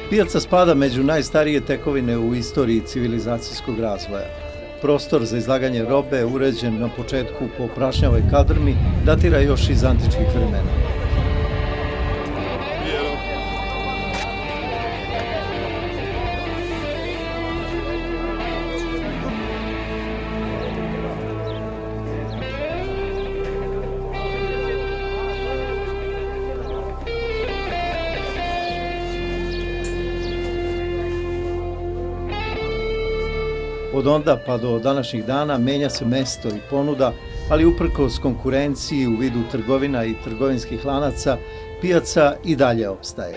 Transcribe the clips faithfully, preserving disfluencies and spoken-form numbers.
Pijaca spada među najstarije tekovine u istoriji civilizacijskog razvoja. Prostor za izlaganje robe, uređen na početku po prašnjavoj kaldrmi, datira još iz antičkih vremena. Od onda pa do današnjih dana menja se mesto i ponuda, ali uprkos konkurenciji u vidu trgovina i trgovinskih lanaca, pijaca i dalje opstaje.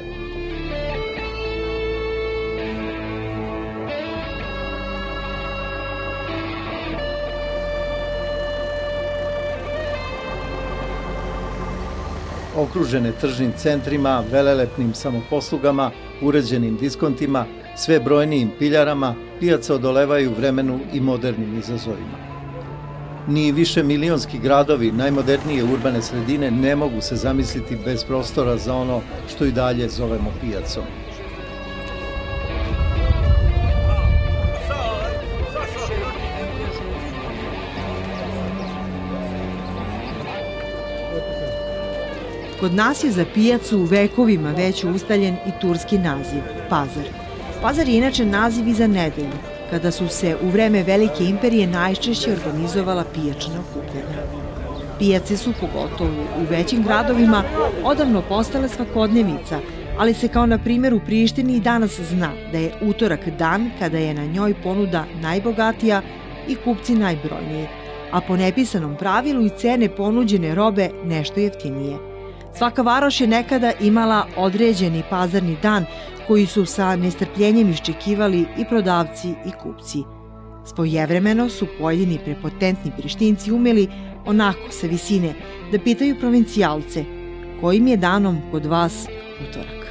Okružene tržnim centrima, velelepnim samoposlugama, uređenim diskontima, sve brojnijim piljarama, pijaca odolevaju vremenu i modernim izazovima. Ni više milionski gradovi, najmodernije urbane sredine, ne mogu se zamisliti bez prostora za ono što i dalje zovemo pijacom. Kod nas je za pijacu vekovima već ustaljen i turski naziv – pazar. Pazar je inače naziv i za nedelju, kada su se u vreme Velike imperije najčešće organizovala pijačna okupljanja. Pijace su, pogotovo u većim gradovima, odavno postale svakodnevica, ali se kao na primjer u Prištini i danas zna da je utorak dan kada je na njoj ponuda najbogatija i kupci najbrojniji, a po nepisanom pravilu i cene ponuđene robe nešto jeftinije. Svaka varoš je nekada imala određeni pazarni dan koji su sa nestrpljenjem iščekivali i prodavci i kupci. Svojevremeno su pojedini prepotentni Prištinci umeli, onako sa visine, da pitaju provincijalce kojim je danom kod vas utorak.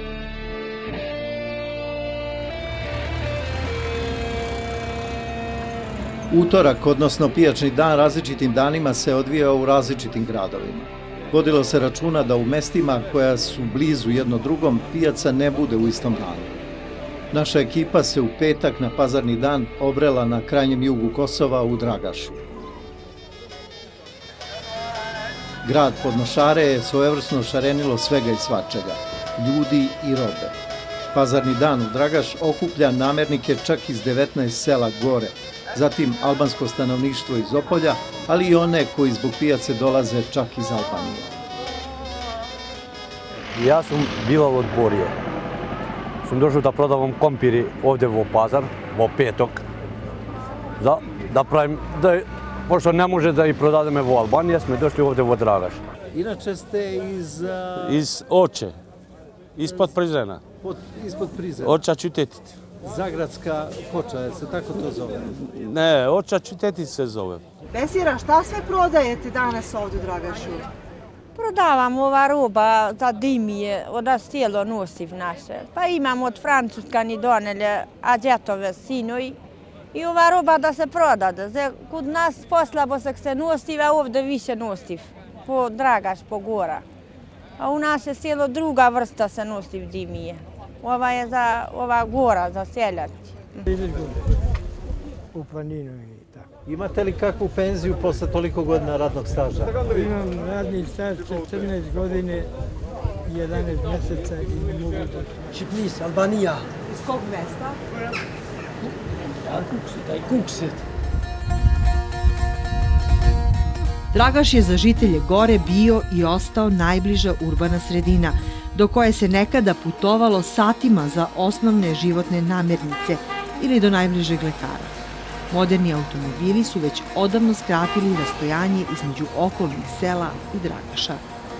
Utorak, odnosno pijačni dan, različitim danima se odvijao u različitim gradovima. Vodilo se računa da u mestima koja su blizu jedno drugom pijaca ne bude u istom danu. Naša ekipa se u petak na pazarni dan obrela na krajnjem jugu Kosova u Dragašu. Grad Podnošare je svojevrsno šarenilo svega i svačega, ljudi i robe. Pazarni dan u Dragaš okuplja namernike čak iz devetnaest sela gore, zatim albansko stanovništvo iz Opolja, ali i one koji zbog pijace dolaze čak iz Albanije. Ja sam Bilal od Borije. Sam došao da prodavam kompiri ovde u pazar, u petok, da pravim, pošto ne može da i prodademe u Albaniji, smo došli ovde u Dragaš. Inače ste iz... Iz Oče, ispod Prizrena. Ispod Prizrena. Oča Čutetit. Zagradska koča, se tako to zove? Ne, Oča Čutetit se zove. Besira, šta sve prodajete danas ovde u Dragašu? Prodavam ova roba za dimije, da stijelo nosiv naše. Pa imam od Francuska ni donelje, a djetove sinovi. I ova roba da se prodade. Kod nas poslabo se nosiv, a ovde više nosiv. Po Dragaš, po gora. A u nas je stijelo druga vrsta se nosiv dimije. Ova je za ova gora, za seljaci. U planinu i tako. Imate li kakvu penziju posle toliko godina radnog staža? Imam radni staž četrnaest godine, jedanaest mjeseca i ne mogu da... Šipnis, Albanija. Iz kog mesta? Kuksit, aj Kuksit. Dragaš je za žitelje gore bio i ostao najbliža urbana sredina, do koje se nekada putovalo satima za osnovne životne namirnice ili do najbližeg lekara. Moderni automobili su već odavno skratili rastojanje između okolnih sela i Dragaša.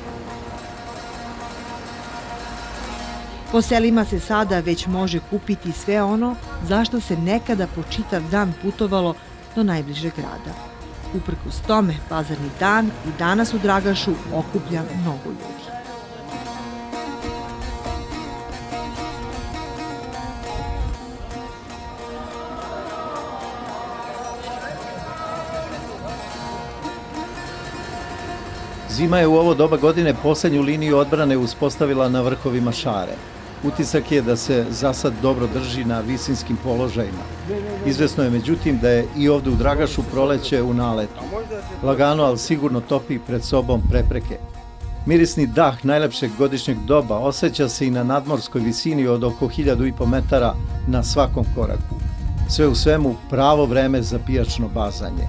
Po selima se sada već može kupiti sve ono zašto se nekada po čitav dan putovalo do najbližeg grada. Uprkos tome, pazarni dan i danas u Dragašu okuplja mnogo ljudi. Zima je u ovo doba godine poslednju liniju odbrane uspostavila na vrhovima Šare. Utisak je da se za sad dobro drži na visinskim položajima. Izvesno je međutim da je i ovde u Dragašu proleće u naletu. Lagano, ali sigurno topi pred sobom prepreke. Mirisni dah najlepšeg godišnjeg doba osjeća se i na nadmorskoj visini od oko hiljadu i po metara na svakom koraku. Sve u svemu pravo vreme za pijačno bazanje.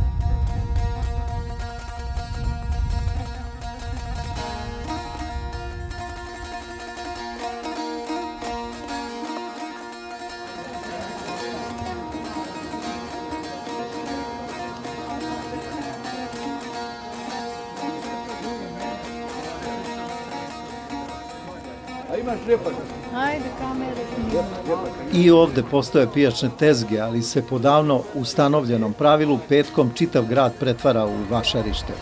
I ovde postoje pijačne tezge, ali se po davno ustanovljenom pravilu petkom čitav grad pretvara u vašarište.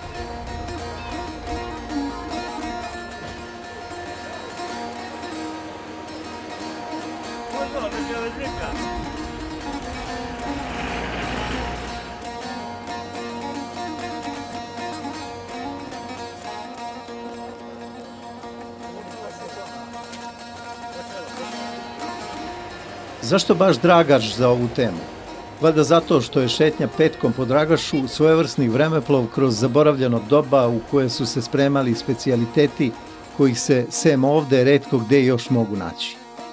Zašto baš Dragaš za ovu temu? Valjda zato što je šetnja petkom po Dragašu svojevrsni vremeplov kroz zaboravljeno doba u koje su se spremali specijaliteti kojih se sem ovde retko gde još mogu naći.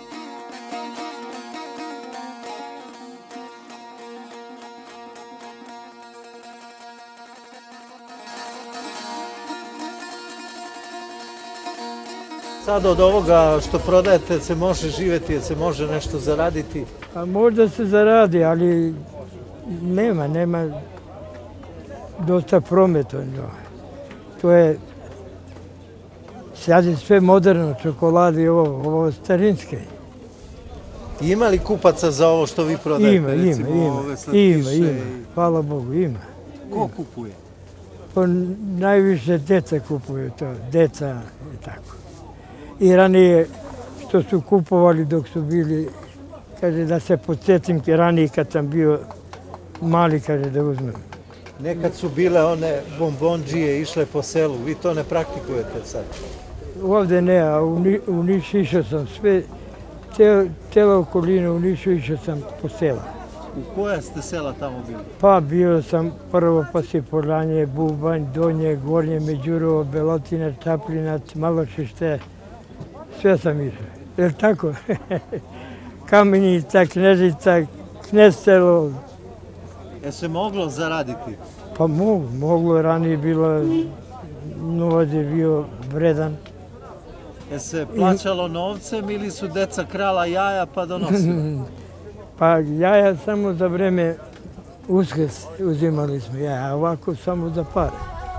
Sad od ovoga što prodajete se može živjeti, se može nešto zaraditi? Pa možda se zaradi, ali nema, nema dosta prometa. To je, sad je sve moderno, čokolade i ovo, ovo starinske. Ima li kupaca za ovo što vi prodajete? Ima, ima, ima, ima, ima, hvala Bogu, ima. Ko kupuje? Pa najviše deca kupuju to, deca i tako. I ranije što su kupovali dok su bili, kaže da se podsjetim ranije kad sam bio mali, kaže da uzmem. Nekad su bile one bombondžije išle po selu, vi to ne praktikujete sad? Ovde ne, a u Nišu išao sam sve, cela okolina u Nišu išao sam po sela. U koja ste sela tamo bili? Pa bio sam prvo Pasipolanje, Bubanj, Donje, Gornje, Međurovo, Belotina, Čaplinac, Malošište. Sve sam išao, jer tako? Kamenica, Knežica, Knestelo. Je se moglo zaraditi? Pa mogu, moglo. Ranije bilo, novac je bio vredan. Je se plaćalo novcem ili su deca krala jaja pa donosila? Pa jaja samo za vreme Uskrs uzimali smo jaja, a ovako samo za pare.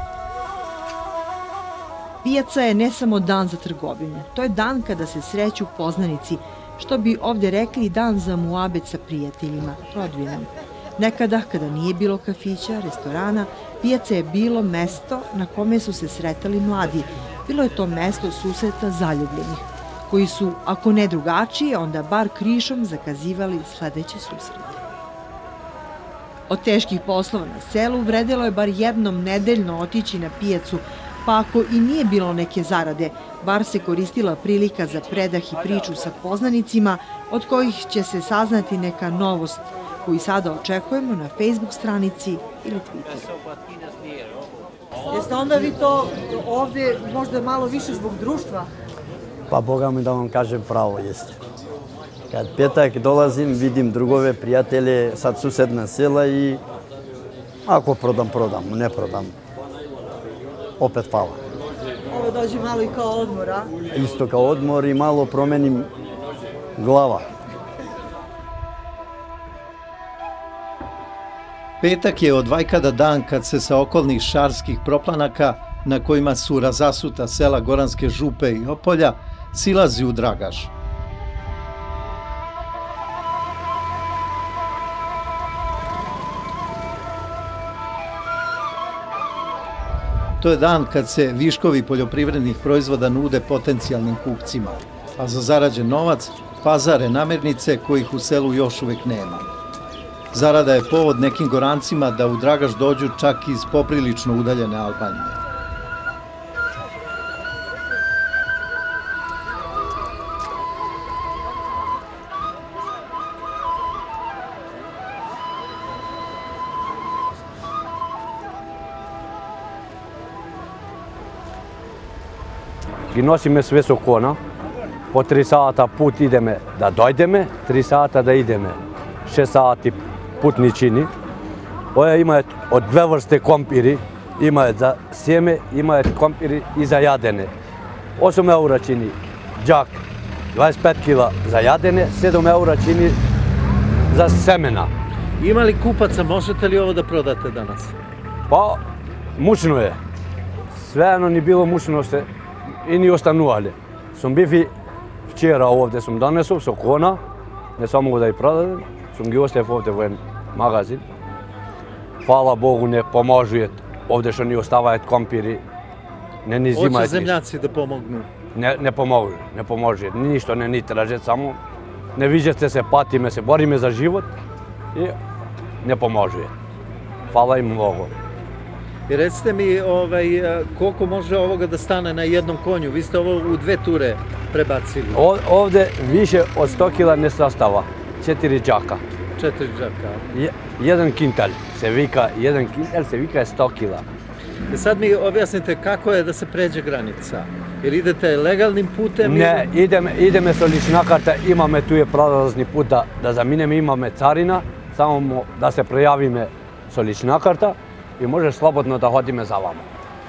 Pijaca je ne samo dan za trgovinu, to je dan kada se sreću poznanici, što bi ovde rekli dan za muabet sa prijateljima, rodbinom. Nekada, kada nije bilo kafića, restorana, pijaca je bilo mesto na kome su se sretali mladi. Bilo je to mesto susreta zaljubljenih, koji su, ako ne drugačije, onda bar krišom zakazivali sledeće susrete. Od teških poslova na selu vredelo je bar jednom nedeljno otići na pijacu, pa ako i nije bilo neke zarade, bar se koristila prilika za predah i priču sa poznanicima, od kojih će se saznati neka novost, koju sada očekujemo na Facebook stranici ili Twitteru. Jeste onda vi to ovde možda malo više zbog društva? Pa Boga mi da vam kažem pravo jeste. Kad petak dolazim, vidim drugove, prijatelje, sad susedna sela i ako prodam, prodam, ne prodam. Opet hvala. Ovo dođe malo i kao odmor, a? Isto kao odmor i malo promenim glava. Petak je od vajkada dan kad se sa okolnih šarskih proplanaka, na kojima su razasuta sela Goranske župe i Opolja, silazi u Dragaš. To je dan kad se viškovi poljoprivrednih proizvoda nude potencijalnim kupcima, a za zarađen novac pazare namirnice kojih u selu još uvek nema. Zarada je povod nekim Gorancima da u Dragaš dođu čak iz poprilično udaljene Albanije. i nosi me sve s kona. Po tri sata put ideme da dojdeme, tri sata da ideme. Šest sati putničini. Oja ima od dve vrste kompiri. Ima za sjeme, ima kompiri i za jadene. osam eura čini džak, dvadeset pet kila za jadene, sedam eura čini za semena. Ima li kupaca, možete li ovo da prodate danas? Pa, mučno je. Svejedno ni bilo mučno se i ni ostanuvali. Sam bifi včera ovdje sam donesao s kona, ne samo da ih prodam, sam gi ostavio ovdje u jedan magazin. Hvala Bogu ne pomožuje ovdje što ni ostavaju kompiri, ne ni zimaju. Hoće zemljaci da pomognu? Ne, ne pomogu, ne pomože, ništa ne ni traže, samo ne viđete se, patime se, borime za život i ne pomože. Hvala im mnogo. I recite mi ovaj, koliko može ovoga da stane na jednom konju? Vi ste ovo u dve ture prebacili. O, ovdje više od sto kila ne sastava, četiri džaka. Četiri džaka. Je, jedan kintal se vika, jedan kintal se vika je sto kila. I sad mi objasnite kako je da se pređe granica. Jer idete legalnim putem? Ne, ideme, ideme sa lična karta, imame tu je prolazni put da, da zaminem, imame carina, samo da se prijavime sa lična karta i može slobodno da hodime za vama.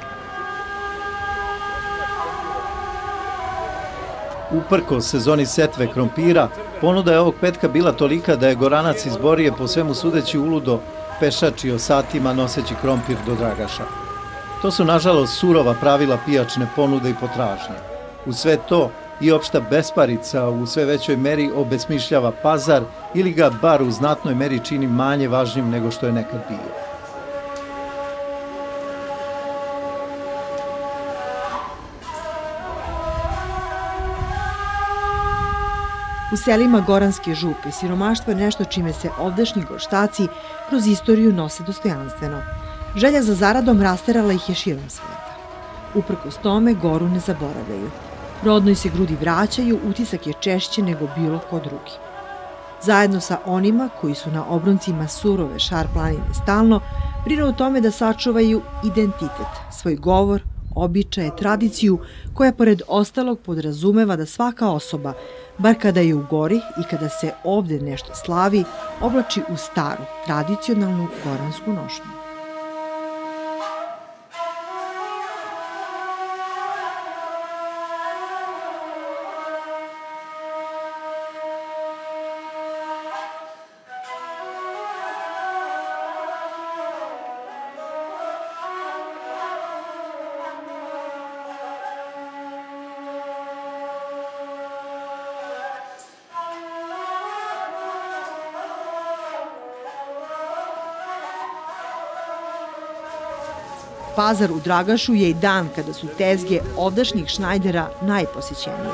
Uprko sezoni setve krompira, ponuda je ovog petka bila tolika da je Goranac iz Borije po svemu sudeći uludo pešačio satima noseći krompir do Dragaša. To su nažalost surova pravila pijačne ponude i potražnje. U sve to i opšta besparica u sve većoj meri obesmišljava pazar ili ga bar u znatnoj meri čini manje važnim nego što je nekad bio. U selima Goranske župe siromaštvo je nešto čime se ovdašnji Gorštaci kroz istoriju nose dostojanstveno. Želja za zaradom rasterala ih je širom sveta. Uprkos tome, Goru ne zaboravljaju. Rodnoj se grudi vraćaju, utisak je češće nego bilo ko drugi. Zajedno sa onima koji su na obroncima surove Šar planine stalno, brinu o tome da sačuvaju identitet, svoj govor, običaje, tradiciju, koja pored ostalog podrazumeva da svaka osoba, bar kada je u Gori i kada se ovde nešto slavi, oblači u staru, tradicionalnu goransku nošnju. Pazar u Dragašu je i dan kada su tezge ovdašnjih šnajdera najposećenije.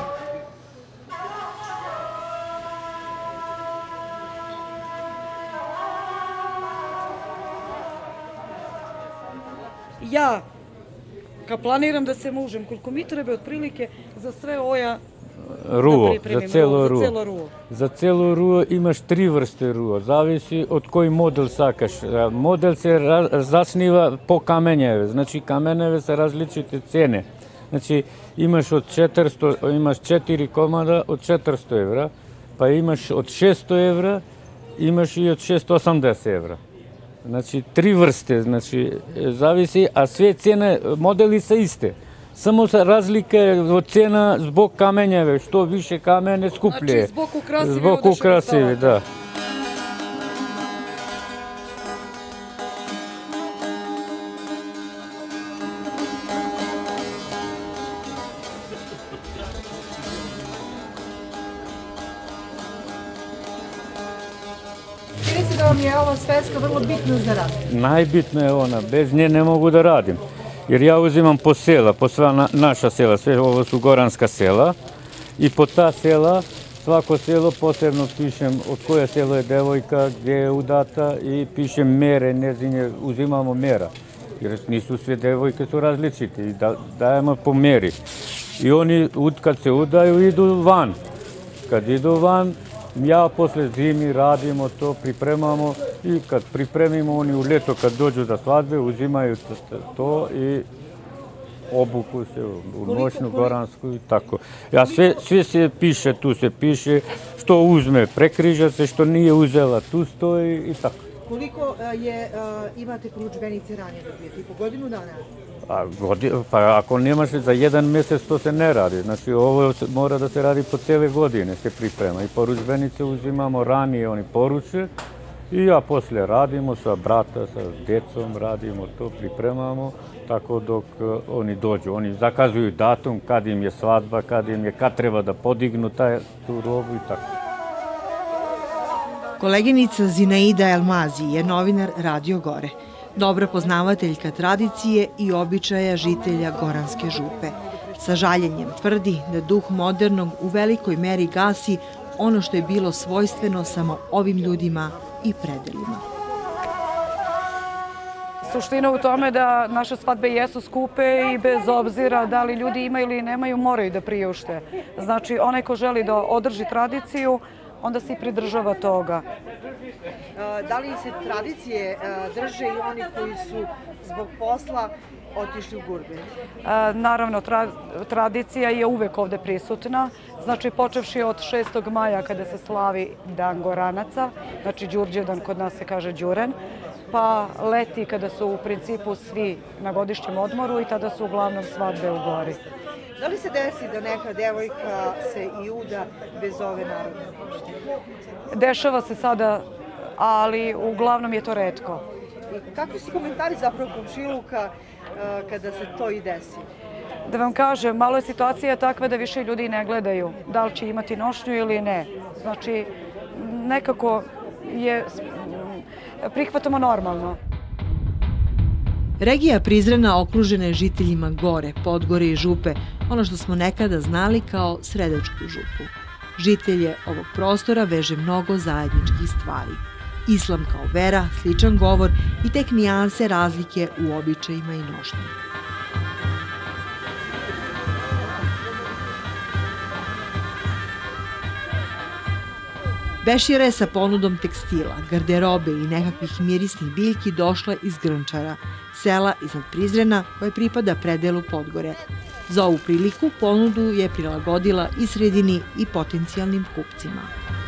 Ja, kad planiram da se mužem, koliko mi treba otprilike za sve oja ruo, da za celo ruo. Za celo ruo. Za celo ruo imaš tri vrste ruo, zavisi od koji model sakaš. Model se zasniva po kamenjeve, znači kamenjeve sa različite cene. Znači imaš od četiristo, imaš četiri komada od četiristo evra, pa imaš od šesto evra, imaš i od šesto osamdeset evra. Znači tri vrste, znači zavisi, a sve cene, modeli su iste. Samo se razlike od cena zbog kamenjeve, što više kamene skuplje. Znači zbog ukrasive Zbog ukrasive, da. Reći da vam je ova sveska vrlo bitna za rad. Najbitna je ona, bez nje ne mogu da radim. Jer ja uzimam po sela, po sva na, naša sela, sve ovo su goranska sela i po ta sela, svako selo posebno pišem od koje selo je devojka, gdje je udata i pišem mere, njezine, uzimamo mera. Jer nisu sve devojke su različite i da, dajemo po meri. I oni kad se udaju idu van. Kad idu van, ja posle zimi radimo to, pripremamo i kad pripremimo oni u ljeto kad dođu za svadbe uzimaju to i obuku se u noćnu goransku i tako. Ja sve, sve se piše, tu se piše, što uzme, prekriža se, što nije uzela, tu stoji i tako. Koliko je, imate po udžbenici ranije dobijete? I po godinu dana? A, godi, pa ako nemaš za jedan mjesec, to se ne radi. Znači, ovo mora da se radi po cijele godine, se priprema. I poručbenice uzimamo ranije, oni poruče. I ja poslije radimo sa brata, sa djecom, radimo to, pripremamo, tako dok oni dođu. Oni zakazuju datum, kad im je svadba, kad im je, kad treba da podignu taj, tu robu i tako. Koleginica Zinaida Elmazi je novinar Radio Gore, dobra poznavateljka tradicije i običaja žitelja Goranske župe. Sa žaljenjem tvrdi da duh modernog u velikoj meri gasi ono što je bilo svojstveno samo ovim ljudima i predelima. Suština u tome da naše svadbe jesu skupe i bez obzira da li ljudi imaju ili nemaju, moraju da priušte. Znači, onaj ko želi da održi tradiciju, onda se i pridržava toga. Da li se tradicije drže i oni koji su zbog posla otišli u Gurbin? Naravno, tradicija je uvek ovde prisutna. Znači, počevši od šestog maja kada se slavi Dan Goranaca, znači Đurđevdan, kod nas se kaže Đuren, pa leti kada su u principu svi na godišnjem odmoru i tada su uglavnom svadbe u Gori. Da li se desi da neka devojka se i uda bez ove narodne pošte? Dešava se sada, ali uglavnom je to retko. I kakvi su komentari zapravo komšiluka kada se to i desi? Da vam kažem, malo je situacija takva da više ljudi ne gledaju da li će imati nošnju ili ne. Znači, nekako je, prihvatamo normalno. Regija Prizrena okružena je žiteljima Gore, Podgore i Župe, ono što smo nekada znali kao Sredačku župu. Žitelje ovog prostora veže mnogo zajedničkih stvari. Islam kao vera, sličan govor i tek nijanse razlike u običajima i nošnji. Bešira je sa ponudom tekstila, garderobe i nekakvih mirisnih biljki došla iz Grnčara, sela iznad Prizrena koje pripada predelu Podgore. Za ovu priliku ponudu je prilagodila i sredini i potencijalnim kupcima.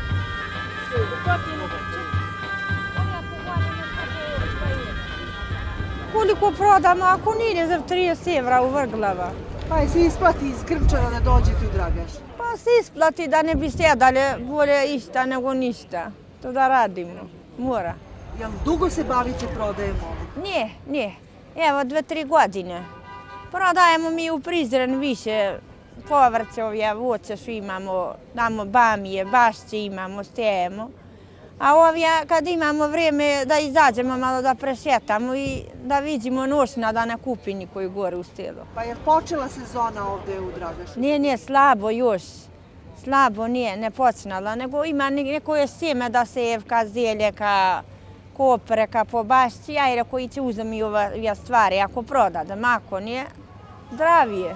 Koliko prodamo, ako nije za trideset evra u Vrglava? Pa se isplati iz Grnčara da dođete u Dragaš? Pa se isplati da ne bi sjedali, bolje išta nego ništa. To da radimo, mora. Jel dugo se bavite prodajem ovog? Nije, nije. Evo, dve, tri godine. Prodajemo mi u Prizren više povrće, ovje, voće što imamo, damo bamije, bašće imamo, stijemo. A ovdje, kad imamo vrijeme da izađemo malo da presjetamo i da vidimo noćna da ne kupi nikoju gore u stelu. Pa je počela sezona ovdje u Dragašu? Nije, nije, slabo još. Slabo nije, ne počnala, nego ima neko je sjeme da sevka, zeljeka, kopreka po bašći, ja i reko iće uzem i ove stvari, ako prodadem, ako nije, zdravije.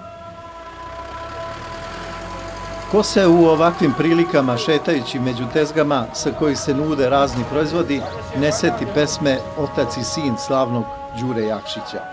Ko se u ovakvim prilikama, šetajući među tezgama sa kojih se nude razni proizvodi, ne seti pesme Otac i sin slavnog Đure Jakšića.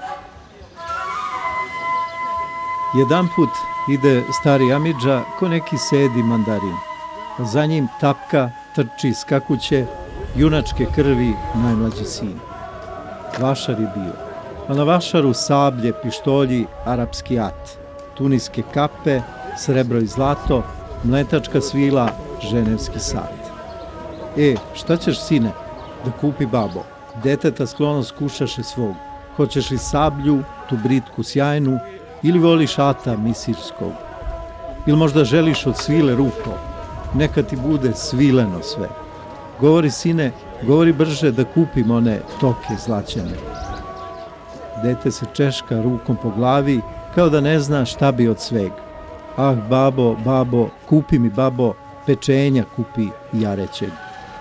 Jedan put ide stari Amidža ko neki sedi mandarin. Za njim tapka, trči, skakuće, junačke krvi najmlađi sin. Vašar je bio, a na vašaru sablje, pištolji, arapski at, tuniske kape, srebro i zlato, mletačka svila, ženevski sat. E, šta ćeš, sine? Da kupi babo. Deteta sklonost kušaše svog. Hoćeš li sablju, tu britku sjajnu, ili voliš ata misirskog? Ili možda želiš od svile ruko? Neka ti bude svileno sve. Govori, sine, govori brže da kupim one toke zlaćene. Dete se češka rukom po glavi, kao da ne zna šta bi od svega. Ah, babo, babo, kupi mi, babo, pečenja kupi jarećeg.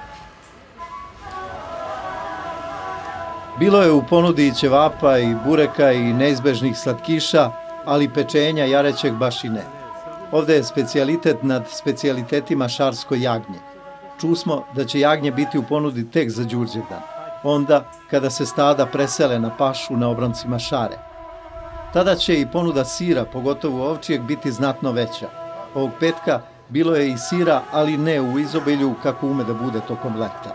Bilo je u ponudi i ćevapa i bureka i neizbežnih slatkiša, ali pečenja jarećeg baš i ne. Ovde je specijalitet nad specijalitetima šarsko jagnje. Čusmo da će jagnje biti u ponudi tek za Đurđevdan, onda kada se stada presele na pašu na obroncima Šare. Tada će i ponuda sira, pogotovo ovčijeg, biti znatno veća. Ovog petka bilo je i sira, ali ne u izobilju kako ume da bude tokom leta.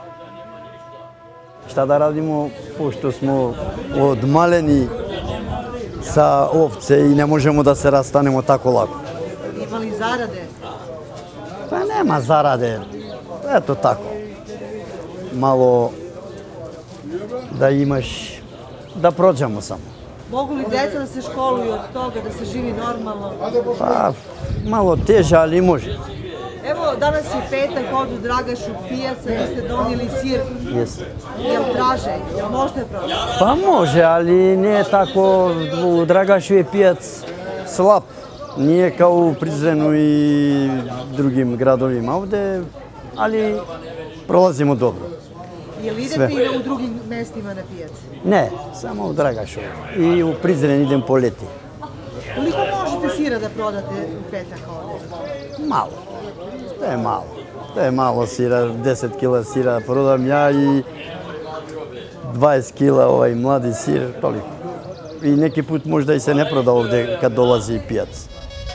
Šta da radimo, pošto smo odmaleni sa ovce i ne možemo da se rastanemo tako lako. Ima li zarade? Pa nema zarade, eto tako. Malo da imaš, da prođemo samo. Mogu li deca da se školuju od toga, da se živi normalno? Pa malo teže, ali može. Evo, danas je petak, ovdje u Dragašu pijaca, vi ste donijeli sir. Jeste. Jel traže? Jel možete prodati? Pa može, ali nije tako, u Dragašu je pijac slab. Nije kao u Prizrenu i drugim gradovima ovde, ali prolazimo dobro. Jel idete i u drugim mestima na pijaci? Ne, samo u Dragašu. I u Prizren idem po leti. Koliko možete sira da prodate u petak ovdje? Malo. To je malo. To je malo sira, deset kila sira prodam ja i dvadeset kila ovaj mladi sir, toliko. I neki put možda i se ne proda ovde kad dolazi pijac.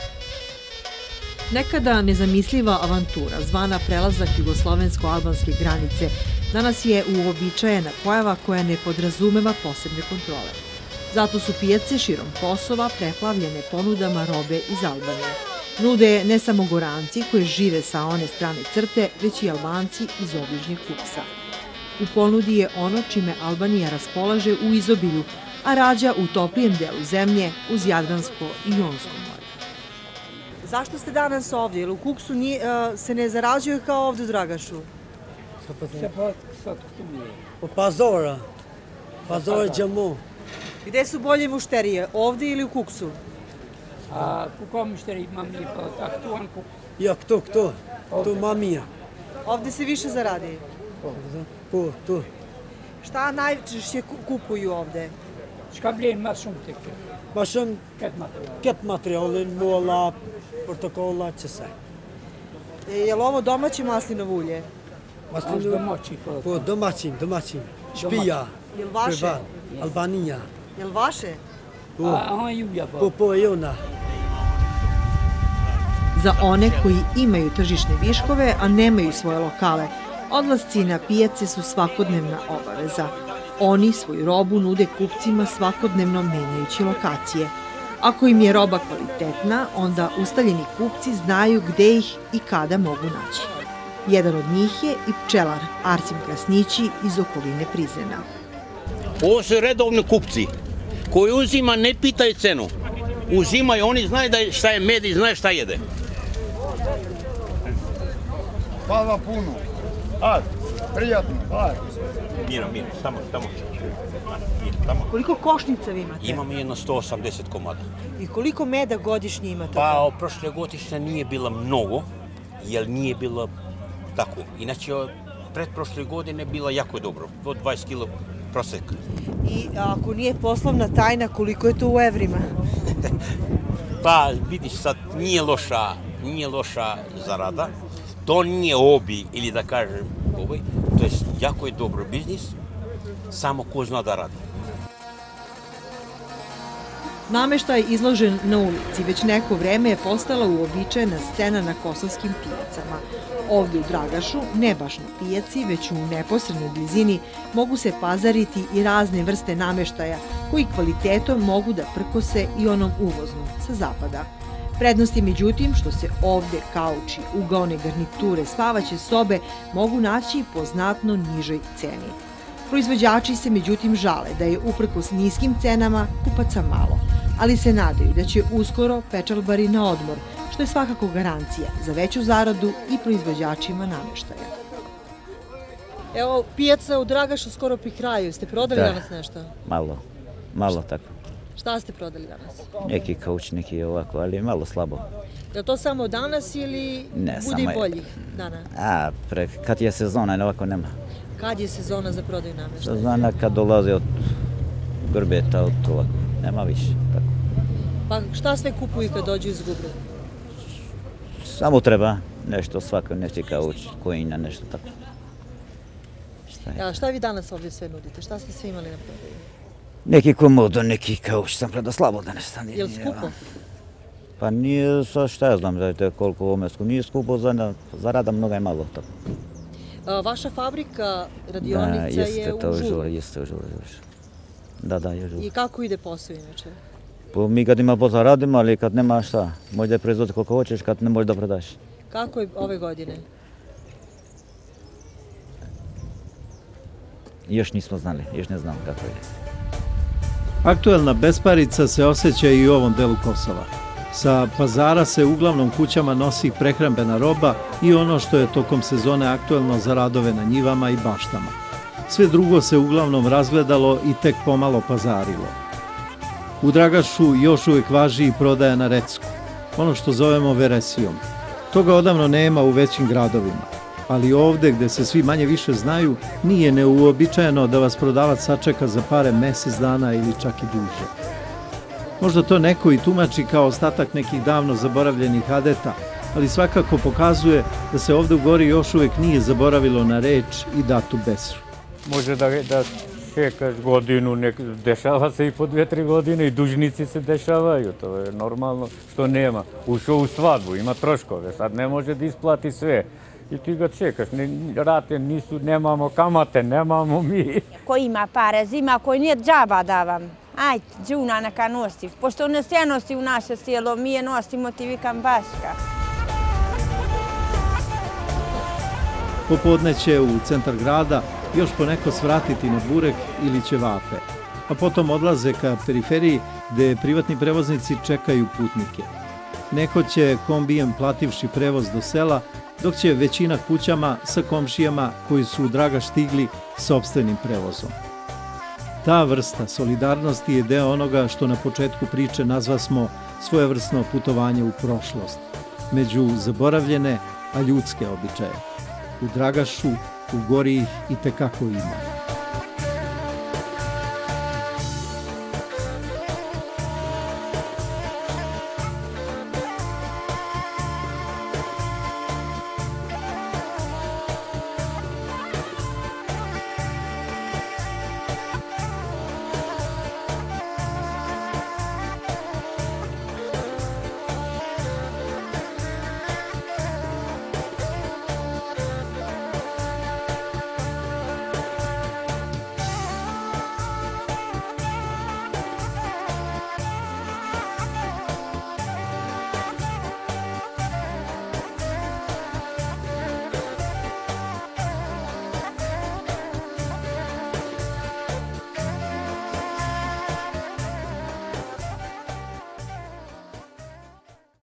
Nekada nezamisliva avantura, zvana prelazak jugoslovensko-albanske granice, danas je uobičajena pojava koja ne podrazumeva posebne kontrole. Zato su pijace širom Kosova preplavljene ponudama robe iz Albanije. Nude ne samo Goranci koji žive sa one strane crte, već i Albanci iz obližnjeg Kupsa. U ponudi je ono čime Albanija raspolaže u izobilju, a rađa u toplijem delu zemlje uz Jadransko i Jonsko more. Zašto ste danas ovdje? Jer u Kuksu se ne zarađuje kao ovdje u Dragašu? Po Pazora. Pazora Džamo. Gde su bolje mušterije? Ovdje ili u Kuksu? A kako mušterije imam li pa aktuan Kuks? Ja, kto, kto? To mamija. Ovdje se više zaradi? Po, to. Šta najčešće kupuju ovdje? Škabljen ma shumë të këtë. Ma shumë këtë materialin, mola, portokola, qëse. Je li ovo domaće maslinovo ulje? Maslinovo domaći. Po, domaćin, domaćin. Špija. Je li vaše? Albanija. Je li vaše? A, Julija. Po, po, i ona. Za one koji imaju tržišne viškove, a nemaju svoje lokale, odlasci na pijace su svakodnevna obaveza. Oni svoju robu nude kupcima svakodnevno menjajući lokacije. Ako im je roba kvalitetna, onda ustaljeni kupci znaju gde ih i kada mogu naći. Jedan od njih je i pčelar Arsim Krasnići iz okoline Prizrena. Ovo su redovni kupci koji uzima, ne pitaju cenu. Uzimaju, oni znaju šta je med i znaju šta jede. Hvala puno. Ajde, prijatno, ajde. Mira, mira, samo, samo. Koliko košnica vi imate? Imamo jedno sto osamdeset komada. I koliko meda godišnje imate? Pa, prošle godišnje nije bilo mnogo, jer nije bilo tako. Inače, pretprošle godine bilo jako dobro, do dvadeset kila proseka. I ako nije poslovna tajna, koliko je to u evrima? Pa, vidiš sad, nije loša, nije loša zarada. To nije obi, ili da kažem, ovaj, to je jako je dobro biznis, samo ko zna da radi. Nameštaj izložen na ulici već neko vreme je postala uobičajena scena na kosovskim pijacama. Ovdje u Dragašu, ne baš na pijaci, već u neposrednoj blizini, mogu se pazariti i razne vrste nameštaja koji kvalitetom mogu da prkose i onom uvoznom sa zapada. Prednost je međutim što se ovdje kauči, ugaone garniture, spavaće sobe mogu naći po znatno nižoj ceni. Proizvođači se međutim žale da je uprkos niskim cenama kupaca malo, ali se nadaju da će uskoro pečalbari na odmor, što je svakako garancija za veću zaradu i proizvođačima nameštaja. Evo, pijaca u Dragašu skoro pri kraju. Ste prodali danas nešto? Malo, malo tako. Šta ste prodali danas? Neki kauč, neki ovako, ali malo slabo. Je to samo danas ili bude i boljih dana? A, kad je sezona, ovako nema. Kad je sezona za prodaju nameštaja? Sezona kad dolaze od Grbeta, od ovako, nema više. Pa šta sve kupuju kad dođu iz Gubre? Samo treba nešto svako, neki kauč, kojina, nešto tako. Šta vi danas ovdje sve nudite? Šta ste sve imali na prodaju? Neki komodo, neki kauč sam predao slabo da ne stane. Je li skupo? Pa nije, sa šta ja znam, da koliko u ovome skupo. Nije skupo, zarada mnogo je malo. Vaša fabrika, radionica je u Žuru. Jeste u Žuru. Da, da, je u Žuru. I kako ide posao inače? Mi kad ima posao radimo, ali kad nema šta, možeš da proizvodi koliko hoćeš, kad ne možeš da prodaš. Kako je ove godine? Još nismo znali, još ne znam kako je. Aktuelna besparica se osjeća i u ovom delu Kosova. Sa pazara se uglavnom kućama nosi prehrambena roba i ono što je tokom sezone aktuelno za radove na njivama i baštama. Sve drugo se uglavnom razgledalo i tek pomalo pazarilo. U Dragašu još uvijek važi i prodaja na recku, ono što zovemo veresijom. Toga odavno nema u većim gradovima, ali ovde gde se svi manje više znaju, nije neuobičajeno da vas prodavac sačeka za pare mesec dana ili čak i duže. Možda to neko i tumači kao ostatak nekih davno zaboravljenih adeta, ali svakako pokazuje da se ovde u Gori još uvijek nije zaboravilo na reč i datu besu. Može da, da čekaš godinu, nek, dešava se i po dve, tri godine i dužnici se dešavaju, to je normalno što nema. Ušao u svadbu, ima troškove, sad ne može da isplati sve. I ti ga čekaš, ne, rate nisu, nemamo kamate, nemamo mi. Ko ima pare, zima koji nije džaba da vam. Ajde, džuna neka nosi. Pošto ne se nosi u naše selo, mi je nosimo ti vikam baška. Popodne će u centar grada još poneko svratiti na burek ili ćevape, a potom odlaze ka periferiji gde privatni prevoznici čekaju putnike. Neko će kombijem plativši prevoz do sela, dok će većina kućama sa komšijama koji su u Dragaš stigli sopstvenim prevozom. Ta vrsta solidarnosti je deo onoga što na početku priče nazvasmo svojevrsno putovanje u prošlost, među zaboravljene, a ljudske običaje. U Dragašu, u Gori ih i tekako ima.